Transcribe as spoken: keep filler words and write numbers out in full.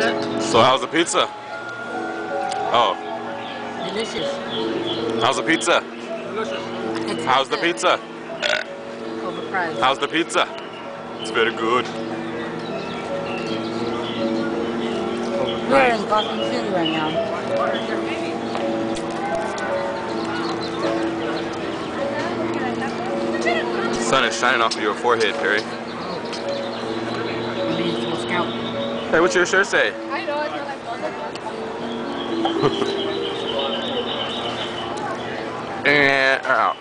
So how's the pizza? Oh. Delicious. How's the pizza? Delicious. It's How's the good. pizza? Overpriced. How's the pizza? It's very good. We're in Gotham City right now. The sun is shining off of your forehead, Perry. Hey, what's your shirt say? I know, I And out.